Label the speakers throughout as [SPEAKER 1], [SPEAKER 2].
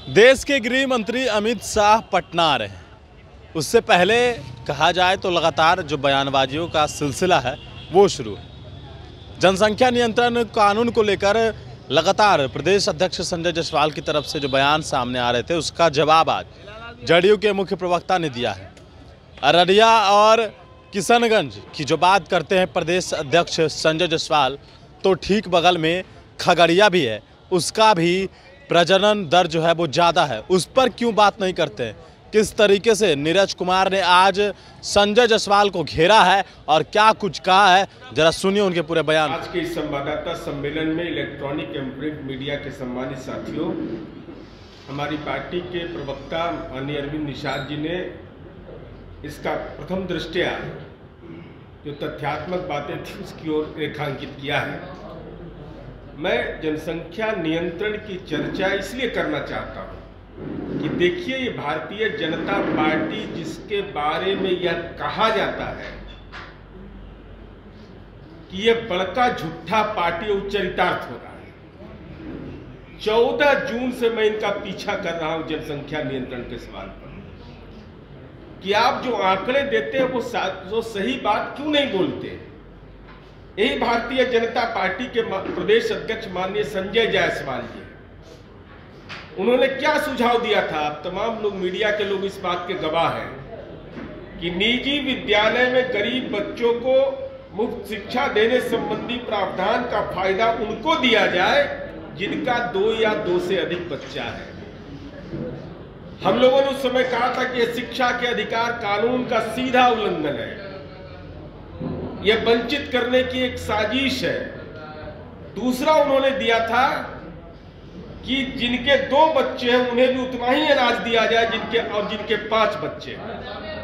[SPEAKER 1] देश के गृह मंत्री अमित शाह पटना आ रहे हैं। उससे पहले कहा जाए तो लगातार जो बयानबाजियों का सिलसिला है वो शुरू है। जनसंख्या नियंत्रण कानून को लेकर लगातार प्रदेश अध्यक्ष संजय जायसवाल की तरफ से जो बयान सामने आ रहे थे उसका जवाब आज जदयू के मुख्य प्रवक्ता ने दिया है। अररिया और किशनगंज की जो बात करते हैं प्रदेश अध्यक्ष संजय जायसवाल, तो ठीक बगल में खगड़िया भी है, उसका भी प्रजनन दर जो है वो ज़्यादा है। उस पर क्यों बात नहीं करते? किस तरीके से नीरज कुमार ने आज संजय जायसवाल को घेरा है और क्या कुछ कहा है, जरा सुनिए उनके पूरे बयान।
[SPEAKER 2] आज के इस संवाददाता सम्मेलन में इलेक्ट्रॉनिक एवं प्रिंट मीडिया के सम्मानित साथियों, हमारी पार्टी के प्रवक्ता माननीय अरविंद निषाद जी ने इसका प्रथम दृष्टया जो तथ्यात्मक बातें थी उसकी ओर रेखांकित किया है। मैं जनसंख्या नियंत्रण की चर्चा इसलिए करना चाहता हूं कि देखिए, ये भारतीय जनता पार्टी जिसके बारे में यह कहा जाता है कि यह बड़का झूठा पार्टी उच्चरितार्थ हो रहा है। 14 जून से मैं इनका पीछा कर रहा हूं जनसंख्या नियंत्रण के सवाल पर कि आप जो आंकड़े देते हैं वो सही बात क्यों नहीं बोलते। यही भारतीय जनता पार्टी के प्रदेश अध्यक्ष माननीय संजय जायसवाल जी, उन्होंने क्या सुझाव दिया था? आप तमाम लोग, मीडिया के लोग इस बात के गवाह हैं कि निजी विद्यालय में गरीब बच्चों को मुफ्त शिक्षा देने संबंधी प्रावधान का फायदा उनको दिया जाए जिनका 2 या 2 से अधिक बच्चा है। हम लोगों ने उस समय कहा था कि यह शिक्षा के अधिकार कानून का सीधा उल्लंघन है, यह वंचित करने की एक साजिश है। दूसरा उन्होंने दिया था कि जिनके 2 बच्चे हैं उन्हें भी उतना ही अनाज दिया जाए जिनके 5 बच्चे हैं।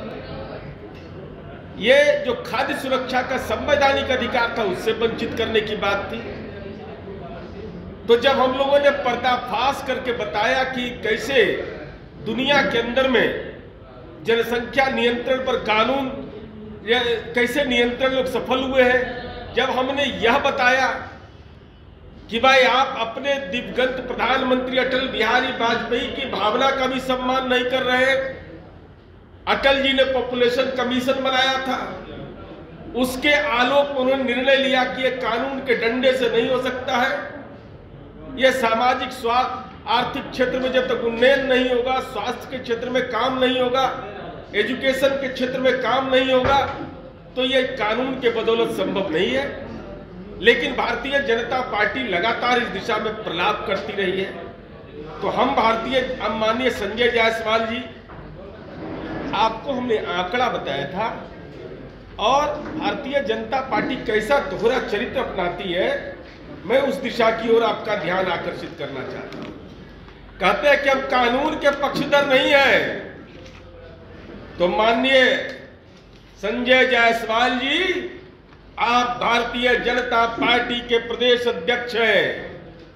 [SPEAKER 2] यह जो खाद्य सुरक्षा का संवैधानिक अधिकार था उससे वंचित करने की बात थी। तो जब हम लोगों ने पर्दाफाश करके बताया कि कैसे दुनिया के अंदर में जनसंख्या नियंत्रण पर कानून कैसे नियंत्रण लोग सफल हुए हैं, जब हमने यह बताया कि भाई आप अपने दिवंगत प्रधानमंत्री अटल बिहारी वाजपेयी की भावना का भी सम्मान नहीं कर रहे। अटल जी ने पॉपुलेशन कमीशन बनाया था, उसके आलोक में उन्होंने निर्णय लिया कि यह कानून के डंडे से नहीं हो सकता है। यह सामाजिक स्वास्थ्य आर्थिक क्षेत्र में जब तक उन्नयन नहीं होगा, स्वास्थ्य के क्षेत्र में काम नहीं होगा, एजुकेशन के क्षेत्र में काम नहीं होगा, तो यह कानून के बदौलत संभव नहीं है। लेकिन भारतीय जनता पार्टी लगातार इस दिशा में प्रलाप करती रही है। तो हम माननीय संजय जायसवाल जी, आपको हमने आंकड़ा बताया था और भारतीय जनता पार्टी कैसा दोहरा चरित्र अपनाती है, मैं उस दिशा की ओर आपका ध्यान आकर्षित करना चाहता हूं। कहते हैं कि हम कानून के पक्षधर नहीं है, तो माननीय संजय जायसवाल जी, आप भारतीय जनता पार्टी के प्रदेश अध्यक्ष हैं।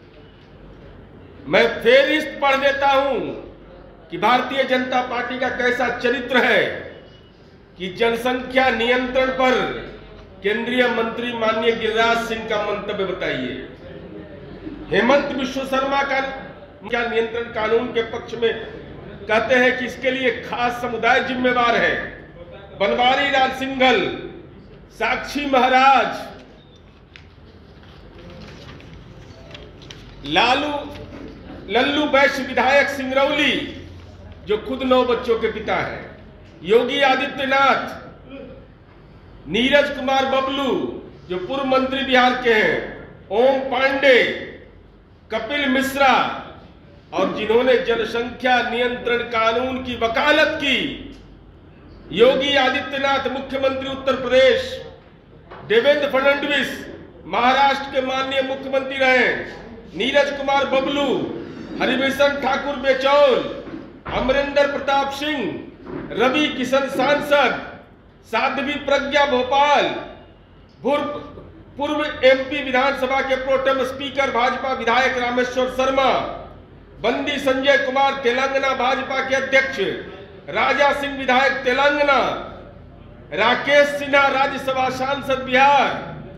[SPEAKER 2] मैं फेरिस्त पढ़ देता हूं कि भारतीय जनता पार्टी का कैसा चरित्र है कि जनसंख्या नियंत्रण पर केंद्रीय मंत्री माननीय गिरिराज सिंह का मंतव्य बताइए। हेमंत बिश्व शर्मा का नियंत्रण कानून के पक्ष में कहते हैं कि इसके लिए खास समुदाय जिम्मेवार है। बनवारी लाल सिंघल, साक्षी महाराज, लल्लू वैश्य विधायक सिंगरौली जो खुद 9 बच्चों के पिता हैं, योगी आदित्यनाथ, नीरज कुमार बबलू जो पूर्व मंत्री बिहार के हैं, ओम पांडे, कपिल मिश्रा, और जिन्होंने जनसंख्या नियंत्रण कानून की वकालत की, योगी आदित्यनाथ मुख्यमंत्री उत्तर प्रदेश, देवेंद्र फडणवीस महाराष्ट्र के माननीय मुख्यमंत्री रहे, नीरज कुमार बबलू, हरिभूषण ठाकुर बेचौल, अमरिंदर प्रताप सिंह, रवि किशन सांसद, साध्वी प्रज्ञा भोपाल, पूर्व एमपी विधानसभा के प्रोटेम स्पीकर भाजपा विधायक रामेश्वर शर्मा, बंदी संजय कुमार तेलंगाना भाजपा के अध्यक्ष, राजा सिंह विधायक तेलंगाना, राकेश सिन्हा राज्यसभा सांसद बिहार,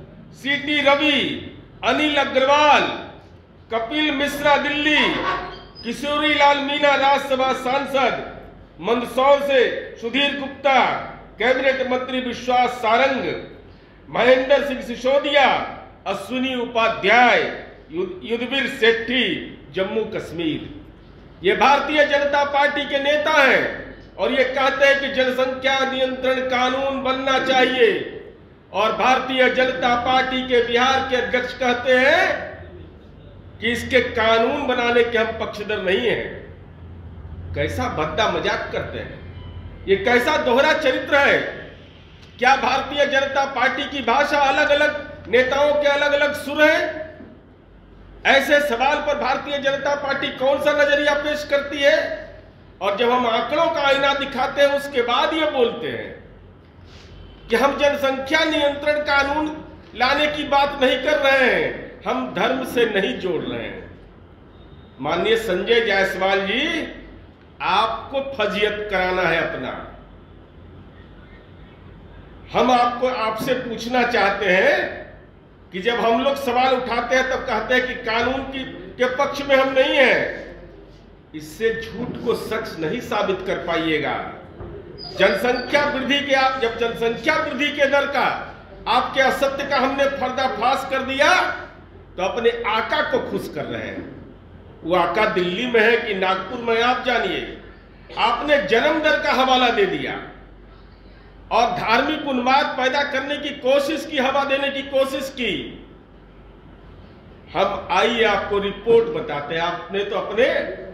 [SPEAKER 2] सीटी रवि, अनिल अग्रवाल, कपिल मिश्रा दिल्ली, किशोरी लाल मीणा राज्यसभा सांसद, मंदसौर से सुधीर गुप्ता, कैबिनेट मंत्री विश्वास सारंग, महेंद्र सिंह सिसोदिया, अश्विनी उपाध्याय, युद्धवीर सेठी, जम्मू कश्मीर। ये भारतीय जनता पार्टी के नेता हैं और ये कहते हैं कि जनसंख्या नियंत्रण कानून बनना चाहिए। और भारतीय जनता पार्टी के बिहार के अध्यक्ष कहते हैं कि इसके कानून बनाने के हम पक्षधर नहीं हैं। कैसा भद्दा मजाक करते हैं, ये कैसा दोहरा चरित्र है। क्या भारतीय जनता पार्टी की भाषा अलग अलग नेताओं के अलग अलग सुर हैं? ऐसे सवाल पर भारतीय जनता पार्टी कौन सा नजरिया पेश करती है? और जब हम आंकड़ों का आईना दिखाते हैं उसके बाद ये बोलते हैं कि हम जनसंख्या नियंत्रण कानून लाने की बात नहीं कर रहे हैं, हम धर्म से नहीं जोड़ रहे हैं। माननीय संजय जायसवाल जी, आपको फजीयत कराना है अपना। हम आपसे पूछना चाहते हैं कि जब हम लोग सवाल उठाते हैं तब कहते हैं कि कानून के पक्ष में हम नहीं हैं। इससे झूठ को सच नहीं साबित कर पाइएगा। जनसंख्या वृद्धि के जब जनसंख्या वृद्धि के दर का, आपके असत्य का हमने पर्दाफाश कर दिया तो अपने आका को खुश कर रहे हैं। वो आका दिल्ली में है कि नागपुर में, आप जानिए। आपने जन्म दर का हवाला दे दिया और धार्मिक उन्माद पैदा करने की कोशिश की, हवा देने की कोशिश की। हम आइए आपको रिपोर्ट बताते हैं। आपने तो अपने